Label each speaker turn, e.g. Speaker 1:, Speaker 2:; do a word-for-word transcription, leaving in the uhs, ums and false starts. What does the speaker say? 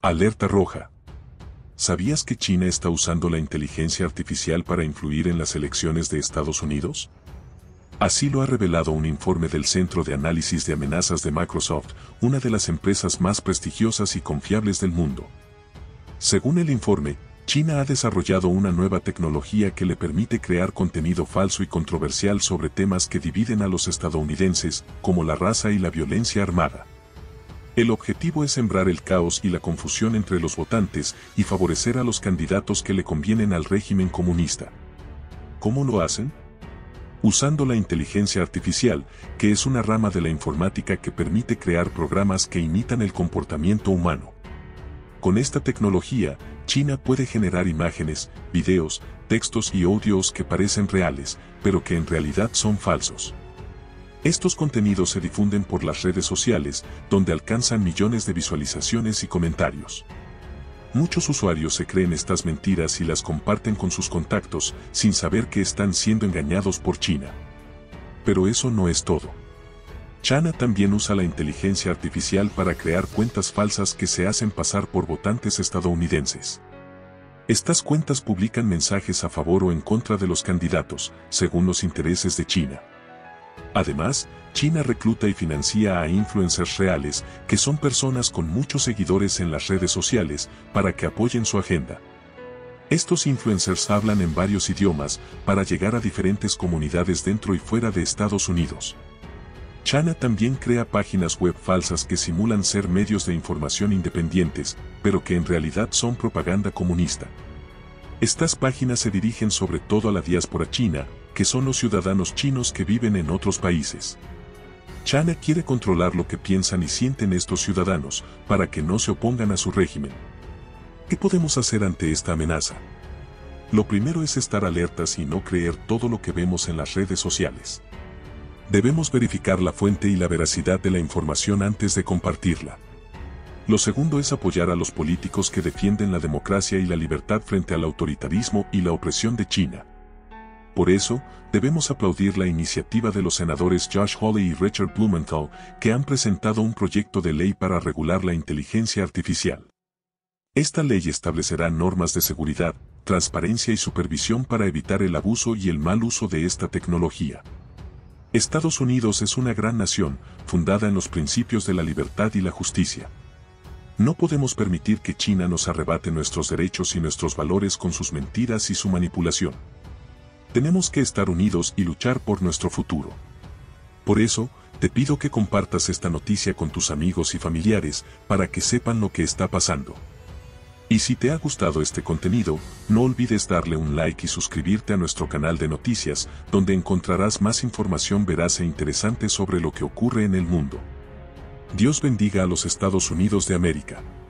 Speaker 1: Alerta roja. ¿Sabías que China está usando la inteligencia artificial para influir en las elecciones de Estados Unidos? Así lo ha revelado un informe del Centro de Análisis de Amenazas de Microsoft, una de las empresas más prestigiosas y confiables del mundo. Según el informe, China ha desarrollado una nueva tecnología que le permite crear contenido falso y controversial sobre temas que dividen a los estadounidenses, como la raza y la violencia armada. El objetivo es sembrar el caos y la confusión entre los votantes y favorecer a los candidatos que le convienen al régimen comunista. ¿Cómo lo hacen? Usando la inteligencia artificial, que es una rama de la informática que permite crear programas que imitan el comportamiento humano. Con esta tecnología, China puede generar imágenes, videos, textos y audios que parecen reales, pero que en realidad son falsos. Estos contenidos se difunden por las redes sociales, donde alcanzan millones de visualizaciones y comentarios. Muchos usuarios se creen estas mentiras y las comparten con sus contactos, sin saber que están siendo engañados por China. Pero eso no es todo. China también usa la inteligencia artificial para crear cuentas falsas que se hacen pasar por votantes estadounidenses. Estas cuentas publican mensajes a favor o en contra de los candidatos, según los intereses de China. Además, China recluta y financia a influencers reales, que son personas con muchos seguidores en las redes sociales, para que apoyen su agenda. Estos influencers hablan en varios idiomas para llegar a diferentes comunidades dentro y fuera de Estados Unidos. China también crea páginas web falsas que simulan ser medios de información independientes, pero que en realidad son propaganda comunista. Estas páginas se dirigen sobre todo a la diáspora china, que son los ciudadanos chinos que viven en otros países. China quiere controlar lo que piensan y sienten estos ciudadanos, para que no se opongan a su régimen. ¿Qué podemos hacer ante esta amenaza? Lo primero es estar alertas y no creer todo lo que vemos en las redes sociales. Debemos verificar la fuente y la veracidad de la información antes de compartirla. Lo segundo es apoyar a los políticos que defienden la democracia y la libertad frente al autoritarismo y la opresión de China. Por eso, debemos aplaudir la iniciativa de los senadores Josh Hawley y Richard Blumenthal, que han presentado un proyecto de ley para regular la inteligencia artificial. Esta ley establecerá normas de seguridad, transparencia y supervisión para evitar el abuso y el mal uso de esta tecnología. Estados Unidos es una gran nación, fundada en los principios de la libertad y la justicia. No podemos permitir que China nos arrebate nuestros derechos y nuestros valores con sus mentiras y su manipulación. Tenemos que estar unidos y luchar por nuestro futuro. Por eso, te pido que compartas esta noticia con tus amigos y familiares, para que sepan lo que está pasando. Y si te ha gustado este contenido, no olvides darle un like y suscribirte a nuestro canal de noticias, donde encontrarás más información veraz e interesante sobre lo que ocurre en el mundo. Dios bendiga a los Estados Unidos de América.